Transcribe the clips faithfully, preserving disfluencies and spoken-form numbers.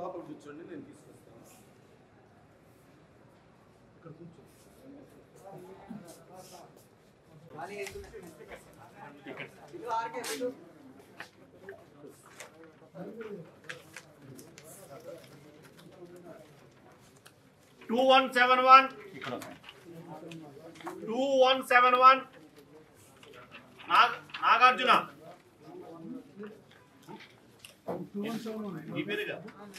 లోపల కూర్చోండి, నేను తీసుకొస్తాను. ఇక్కడ కూర్చో. Two one seven one two one seven one Nagarjuna ఈ పేరుగా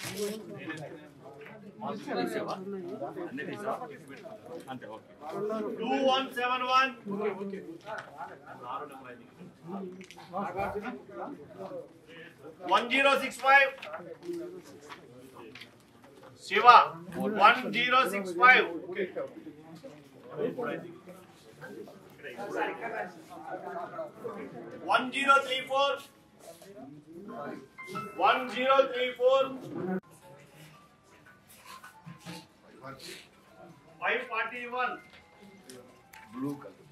అంతే okay two one seven one one zero six five Shiva one zero six five one zero three four one zero three four five forty one blue colour